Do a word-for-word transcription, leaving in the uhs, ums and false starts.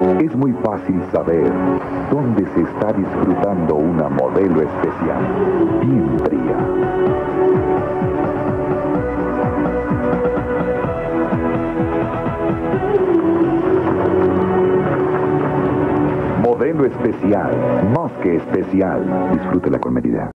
Es muy fácil saber dónde se está disfrutando una Modelo especial, bien fría. Modelo especial, más que especial. Disfrútela con medida.